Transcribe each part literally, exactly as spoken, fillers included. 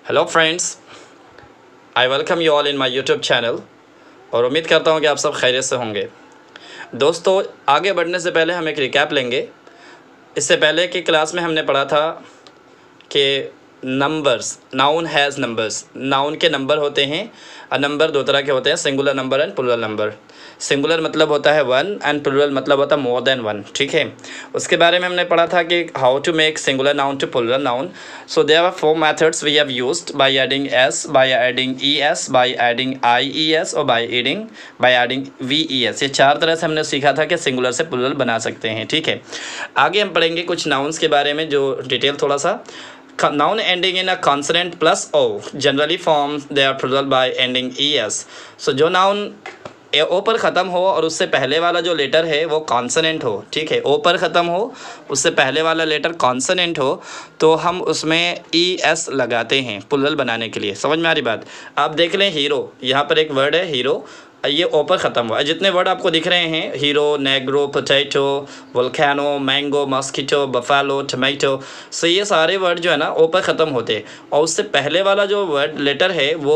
Hello friends, I welcome you all in my YouTube channel और उम्मीद करता हूँ कि आप सब खैरियत से होंगे। दोस्तों, आगे बढ़ने से पहले हम एक रिकैप लेंगे। इससे पहले की क्लास में हमने पढ़ा था कि numbers, noun has numbers, noun के नंबर होते हैं। और नंबर दो तरह के होते हैं, singular number and plural number. Singular मतलब होता है वन एंड प्लुरल मतलब होता है मोर देन वन। ठीक है, उसके बारे में हमने पढ़ा था कि how to make singular noun to plural noun. So there are four methods we have used, by adding S, by adding E S, by adding I E S और by adding by adding V E S. ये चार तरह से हमने सीखा था कि singular से प्लुरल बना सकते हैं। ठीक है, आगे हम पढ़ेंगे कुछ नाउन्स के बारे में, जो डिटेल थोड़ा सा। Noun ending in a consonant plus o generally forms their plural by ending es. So जो noun ओ पर ख़त्म हो और उससे पहले वाला जो लेटर है वो कॉन्सनेंट हो, ठीक है, ओ पर ख़त्म हो, उससे पहले वाला लेटर कॉन्सनेंट हो, तो हम उसमें ई एस लगाते हैं प्लुरल बनाने के लिए। समझ में आ रही बात? आप देख लें, हीरो, यहाँ पर एक वर्ड है हीरो, ये ओ पर ख़त्म हुआ है। जितने वर्ड आपको दिख रहे हैं, hero, negro, potato, volcano, mango, mosquito, buffalo, tomato, so ये सारे वर्ड जो है ना ओ पर ख़त्म होते हैं। और उससे पहले वाला जो वर्ड लेटर है वो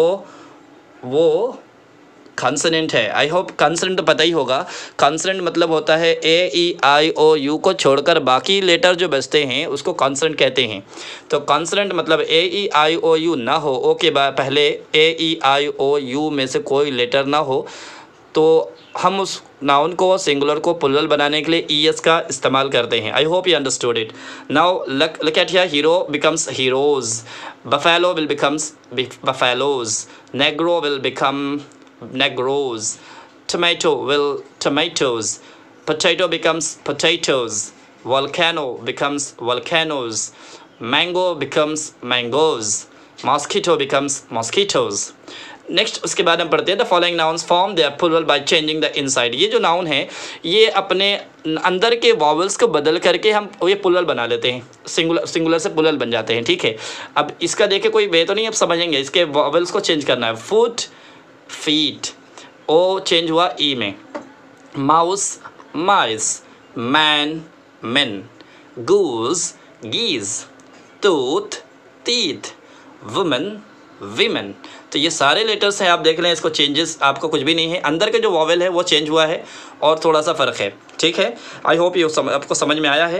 वो कॉन्सोनेंट है। आई होप कॉन्सोनेंट तो पता ही होगा। कॉन्सोनेंट मतलब होता है ए ई आई ओ यू को छोड़कर बाकी लेटर जो बचते हैं उसको कॉन्सोनेंट कहते हैं। तो कॉन्सोनेंट मतलब ए ई आई ओ यू ना हो, ओ के बाद पहले ए ई आई ओ यू में से कोई लेटर ना हो, तो हम उस नाउन को, सिंगुलर को प्लुरल बनाने के लिए ई एस का इस्तेमाल करते हैं। I hope you understood it. Now look at here, hero becomes heroes, buffalo will becomes buffaloes, negro will become negros, tomato will tomatoes, potato becomes potatoes, volcano becomes volcanoes, mango becomes mangoes, mosquito becomes mosquitoes. Next उसके बाद हम पढ़ते हैं the following nouns form their plural by changing the inside. ये जो noun है ये अपने अंदर के वॉवल्स को बदल करके हम ये प्लुरल बना लेते हैं, सिंगुलर सिंगुलर से प्लुरल बन जाते हैं। ठीक है, अब इसका देखे कोई वे तो नहीं, अब समझेंगे। इसके वॉवल्स को चेंज करना है। फुट, फीट, ओ चेंज हुआ ई में, mouse, mice, man, men, goose, geese, tooth, teeth, woman, women. तो ये सारे लेटर्स हैं, आप देख लें, इसको चेंजेस आपको कुछ भी नहीं है। अंदर के जो वॉवेल है वो चेंज हुआ है और थोड़ा सा फ़र्क है। ठीक है, आई होप ये सम, आपको समझ में आया है।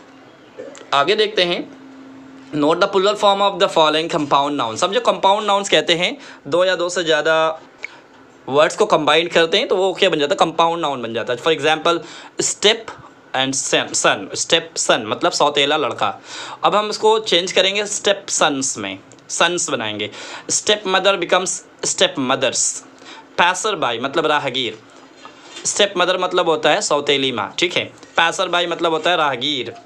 आगे देखते हैं। Note the plural form of the following compound noun. सब जो कंपाउंड नाउन्स कहते हैं, दो या दो से ज़्यादा वर्ड्स को कंबाइंड करते हैं तो वो क्या बन जाता है, कंपाउंड नाउन बन जाता है। For example step and son, step son मतलब सौतेला लड़का। अब हम इसको चेंज करेंगे स्टेप सन्स में, सन्स बनाएंगे। Step mother becomes step mothers. Passer by मतलब राहगीर। स्टेप मदर मतलब होता है सौतेली माँ, ठीक है। पैसर बाई मतलब होता है राहगीर,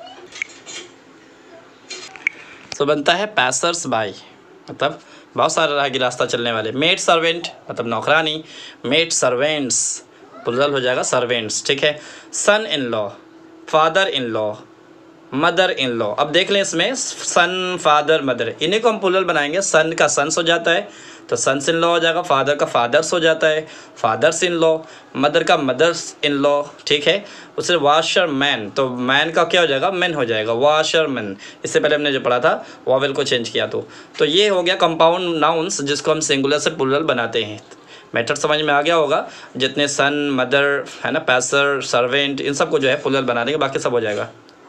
तो बनता है पैसर्स बाई मतलब बहुत सारे राहगीर, रास्ता चलने वाले। मेड सर्वेंट मतलब नौकरानी, मेड सर्वेंट्स प्लुरल हो जाएगा सर्वेंट्स, ठीक है। Son in law, father in law, mother in law. अब देख लें इसमें सन, फादर, मदर, इन्हीं को हम प्लुरल बनाएंगे। सन का सन्स हो जाता है तो सन्स इन लॉ हो जाएगा, फादर का फादर्स हो जाता है, फादर्स इन लॉ, मदर का मदर्स इन लॉ, ठीक है। उससे वाशर मैन, तो मैन का क्या हो जाएगा, मैन हो जाएगा, वाशर मैन। इससे पहले हमने जो पढ़ा था वॉवेल को चेंज किया तो तो ये हो गया कंपाउंड नाउन्स जिसको हम सिंगुलर से प्लुरल बनाते हैं। मेथड समझ में आ गया होगा। जितने सन, मदर है ना, पैसर, सर्वेंट, इन सब को जो है प्लुरल बना देंगे, बाकी सब हो जाएगा।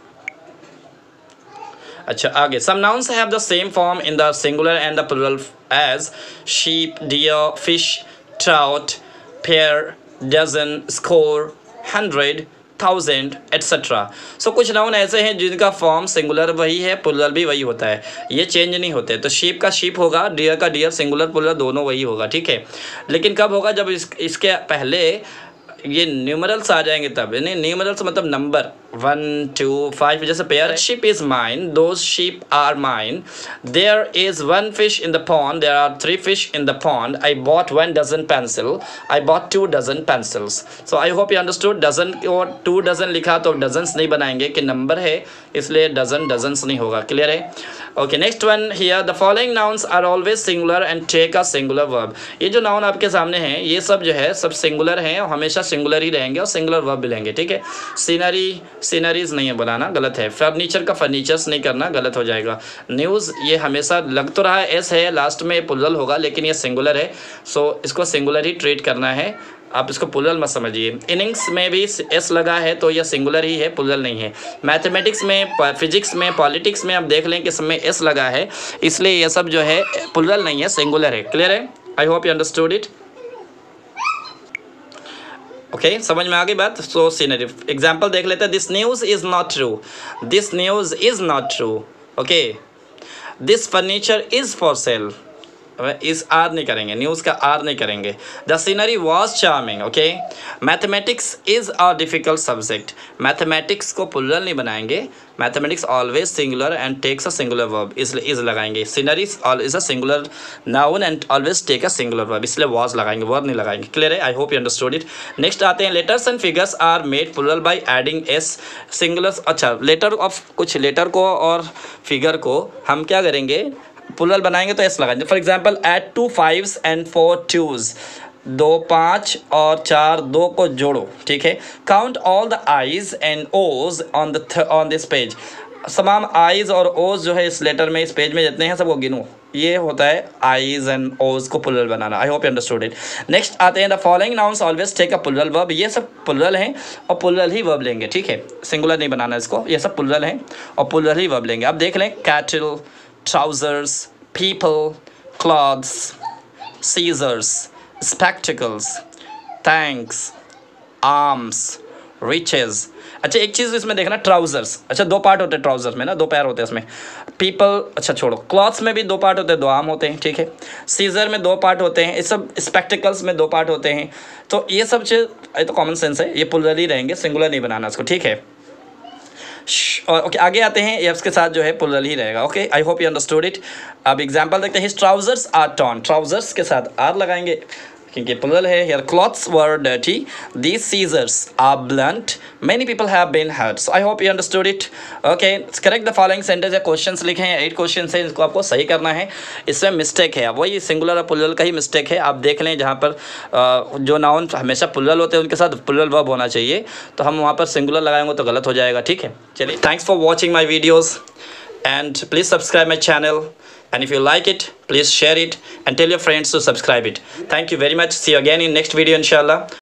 अच्छा, आगे some nouns have the same form in the singular and the plural as sheep, deer, fish, trout, pair, dozen, score, hundred, thousand etcetera. So कुछ नाउन ऐसे हैं जिनका फॉर्म सिंगुलर वही है, प्लुरल भी वही होता है, ये चेंज नहीं होते। तो शीप का शीप होगा, डियर का डियर, सिंगुलर प्लुरल दोनों वही होगा, ठीक है। लेकिन कब होगा, जब इस, इसके पहले ये न्यूमरल्स आ जाएंगे तब। यानी न्यूमरल्स मतलब नंबर वन टू फाइव, जैसे pair, sheep is mine, those sheep are mine, there is one fish in the pond, there are three fish in the pond, I bought one dozen pencil, I bought two dozen pencils. So I hope you understood. Dozen और two dozen लिखा तो dozens नहीं बनाएंगे कि number है, इसलिए dozen dozens नहीं होगा। क्लियर है? Okay, next one here, the following nouns are always singular and take a singular verb. ये जो नाउन आपके सामने हैं ये सब जो है सब सिंगुलर हैं और हमेशा सिंगुलर ही रहेंगे और सिंगुलर वर्ब भी लेंगे, ठीक है। सीनरी, सीनरीज नहीं है बनाना, गलत है। फर्नीचर का फर्नीचर्स नहीं करना, गलत हो जाएगा। न्यूज़ ये हमेशा लग तो रहा है एस है, लास्ट में प्लूरल होगा लेकिन ये सिंगुलर है, सो इसको सिंगुलर ही ट्रीट करना है, आप इसको प्लूरल मत समझिए। इनिंग्स में भी एस लगा है तो यह सिंगुलर ही है, प्लूरल नहीं है। मैथमेटिक्स में, फिजिक्स में, पॉलिटिक्स में आप देख लें कि इसमें एस लगा है, इसलिए ये सब जो है प्लूरल नहीं है, सिंगुलर है। क्लियर है? I hope you understood it. Okay okay, समझ में आ गई बात। सो सीनरी एग्जाम्पल देख लेते हैं। This news is not true, this news is not true. Okay, this furniture is for sale, इस आर नहीं करेंगे, न्यूज़ का आर नहीं करेंगे। The scenery was charming. Okay, mathematics is a difficult subject, mathematics को प्लूरल नहीं बनाएंगे, mathematics always singular and takes a singular verb, इसलिए इज लगाएंगे। Scenery is a singular noun and always take a singular verb, इसलिए was लगाएंगे, verb नहीं लगाएंगे। Clear है? I hope you understood it. Next आते हैं, letters and figures are made plural by adding S singular. अच्छा, letter of कुछ letter को और फिगर को हम क्या करेंगे, प्लूरल बनाएंगे तो एस लगाएंगे। For example, add two fives and four twos, दो पाँच और चार दो को जोड़ो। ठीक है। Count all the I's and O's on the on this page, तमाम आईज और ओज जो है इस लेटर में, इस पेज में जितने हैं सबको गिनो, ये होता है आईज एंड ओज को प्लूरल बनाना। I hope you understood it. Next आते हैं, the following nouns always take a plural verb, ये सब प्लूरल हैं और प्लूरल ही वर्ब लेंगे। ठीक है, सिंगुलर नहीं बनाना इसको, ये सब प्लूरल हैं और प्लूरल ही वर्ब लेंगे। अब देख लें, cattle, trousers, people, clothes, scissors, spectacles, thanks, arms, riches। अच्छा, एक चीज़ इसमें देखना, ट्राउजर्स, अच्छा दो पार्ट होते हैं ट्राउजर्स में ना, दो पैर होते हैं इसमें। पीपल, अच्छा छोड़ो, क्लॉथ्स में भी दो पार्ट होते हैं, दो आर्म होते हैं। ठीक है, सीजर में दो पार्ट होते हैं, ये सब स्पेक्टिकल्स में दो पार्ट होते हैं। तो ये सब चीज़, ये तो कॉमन सेंस है, ये प्लूरल ही रहेंगे, सिंगुलर नहीं बनाना इसको। ठीक है, और ओके आगे आते हैं, एफ्स के साथ जो है प्लूरल ही रहेगा। Okay, I hope you understood it. अब एग्जांपल देखते हैं, his trousers are torn, trousers के साथ आर लगाएंगे क्योंकि प्लूरल है। Here clothes were dirty, these scissors are blunt, many people have been hurt. So I hope you understood it. Okay, correct the following sentence या questions लिखे हैं, eight question है, इसको आपको सही करना है। इसमें मिस्टेक है, वही सिंगुलर और प्लूरल का ही मिस्टेक है। आप देख लें, जहाँ पर जो नाउन हमेशा प्लूरल होते हैं उनके साथ प्लूरल वर्ब होना चाहिए, तो हम वहाँ पर सिंगुलर लगाएंगे तो गलत हो जाएगा। ठीक है, चलिए, thanks for watching my videos and please subscribe my channel, and if you like it please share it and tell your friends to subscribe it. Thank you very much. See you again in next video inshallah.